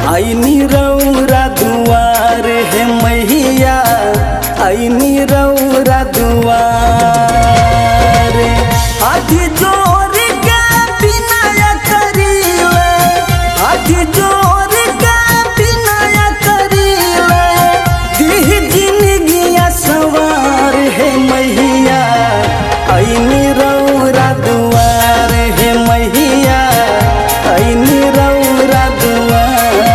आईनी रौरा दुआर है मैया, आईनी रौरा दुआर। हाथ जोड़ के बिनय करीले, हाथ जोड़ के बिनय करीले, दीह जिंदगिया सवार है मैया, आईनी रौरा दुआर है मैया, आईनी रौरा दुआर।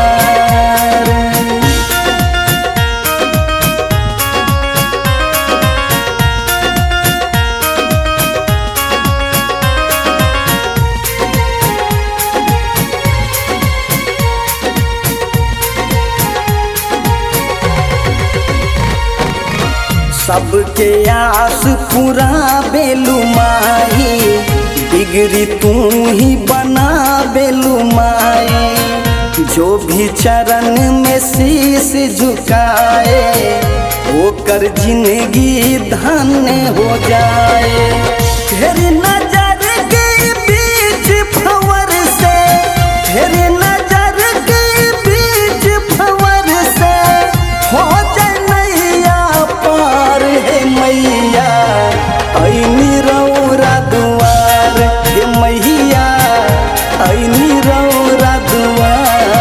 सबके आस पूरा बेलू माई, बिगड़ी तू ही बना बेलू माई। जो भी चरण में शीश झुकाए, होकर जिंदगी धन्य हो जाए। तेरी नजर के बीच भंवर से, तेरी नजर के बीच भंवर से हो जाए नैया पार है मैया, आईनी रौरा दुआर है मैया, आईनी रौरा दुआर।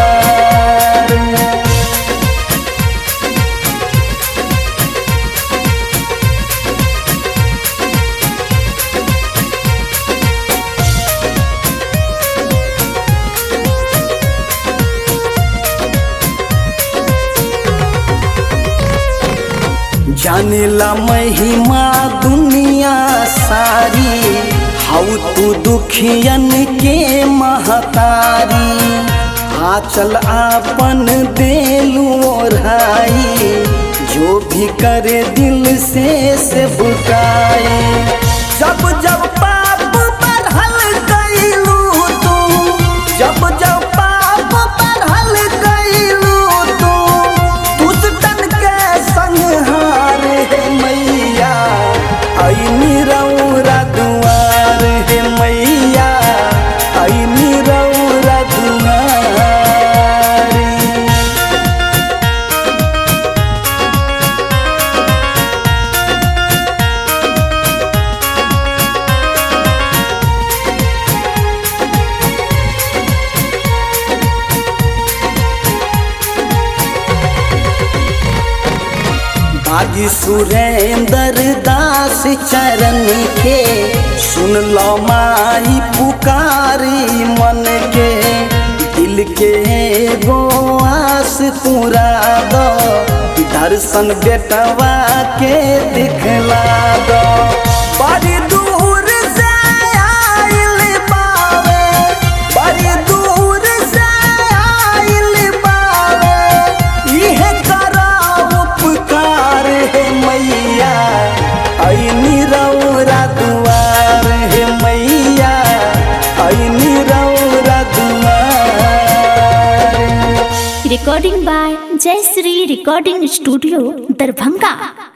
जानेला महिमा दुनिया सारी, हाउ तू दुखियन के महतारी। आचल आपन देलू ओढ़ाई, जो भी करे दिल से बुकाए। जब जब पाप बढ़ल गईलू तू, जब जब पाप बढ़ल गईलू तू, दुष्टन के संहार है मैया, आईनी रौरा दुआर है मैया, आईनी रौरा दुआर। बागी सुरेंद्र दास चरण के, सुन लो माई पुकारी मन के। दिल के एगो आस पूरा दो, दर्शन बेटवा के दिखला दो। बड़ी दूर से आइल बावे, बड़ी दूर से आइल बावे, इहे करा उपकार है मैया, आईनी रौरा दुआर है मैया, आईनी रौरा दुआर। Recording by Jayshree recording studio Darbhanga.